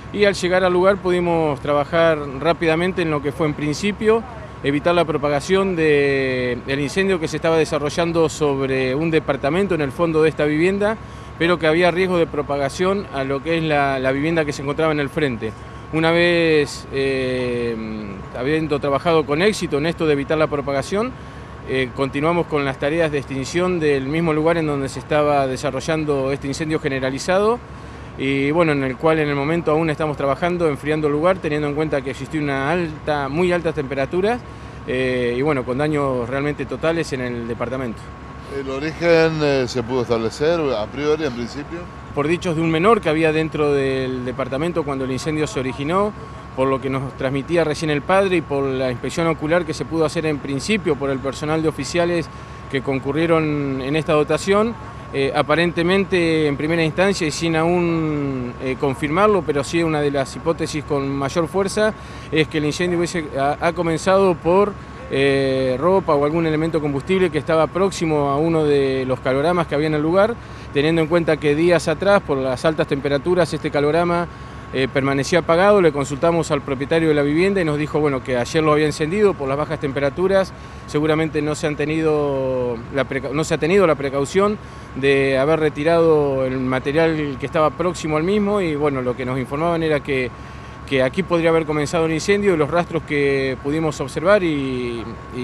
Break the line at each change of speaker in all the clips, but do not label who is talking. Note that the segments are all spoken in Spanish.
y al llegar al lugar pudimos trabajar rápidamente en lo que fue en principio evitar la propagación del incendio que se estaba desarrollando sobre un departamento en el fondo de esta vivienda, pero que había riesgo de propagación a lo que es la vivienda que se encontraba en el frente. Una vez habiendo trabajado con éxito en esto de evitar la propagación, continuamos con las tareas de extinción del mismo lugar en donde se estaba desarrollando este incendio generalizado y bueno, en el cual en el momento aún estamos trabajando, enfriando el lugar, teniendo en cuenta que existió muy altas temperaturas y bueno, con daños realmente totales en el departamento.
¿El origen se pudo establecer a priori, en principio?
Por dichos de un menor que había dentro del departamento cuando el incendio se originó, por lo que nos transmitía recién el padre y por la inspección ocular que se pudo hacer en principio por el personal de oficiales que concurrieron en esta dotación, aparentemente en primera instancia y sin aún confirmarlo, pero sí una de las hipótesis con mayor fuerza, es que el incendio ha comenzado por ropa o algún elemento combustible que estaba próximo a uno de los caloramas que había en el lugar, teniendo en cuenta que días atrás, por las altas temperaturas, este calorama permanecía apagado. Le consultamos al propietario de la vivienda y nos dijo bueno, que ayer lo había encendido por las bajas temperaturas, seguramente no se ha tenido la precaución de haber retirado el material que estaba próximo al mismo y bueno, lo que nos informaban era que aquí podría haber comenzado el incendio y los rastros que pudimos observar y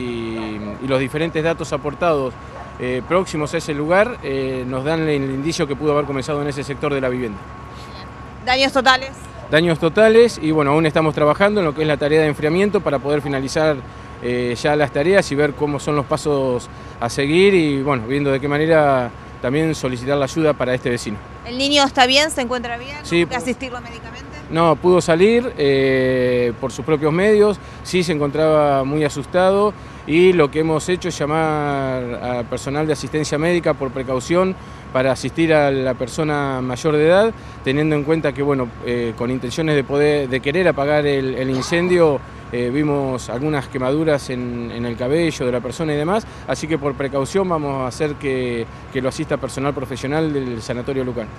los diferentes datos aportados próximos a ese lugar nos dan el indicio que pudo haber comenzado en ese sector de la vivienda.
¿Daños totales?
Daños totales y bueno, aún estamos trabajando en lo que es la tarea de enfriamiento para poder finalizar ya las tareas y ver cómo son los pasos a seguir y bueno, viendo de qué manera también solicitar la ayuda para este vecino.
¿El niño está bien? ¿Se encuentra bien?
Sí.
¿Hay que asistirlo médicamente?
No, pudo salir por sus propios medios, sí se encontraba muy asustado y lo que hemos hecho es llamar al personal de asistencia médica por precaución para asistir a la persona mayor de edad, teniendo en cuenta que bueno, con intenciones de querer apagar el incendio, vimos algunas quemaduras en el cabello de la persona y demás, así que por precaución vamos a hacer que lo asista personal profesional del Sanatorio Lucan.